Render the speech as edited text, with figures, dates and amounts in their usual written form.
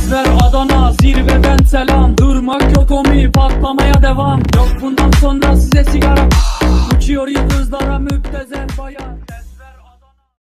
Gözler Adana, zirveden selam. Durmak yok omi, patlamaya devam. Yok bundan sonra size sigara. Uçuyor yıldızlara müptezel bayan.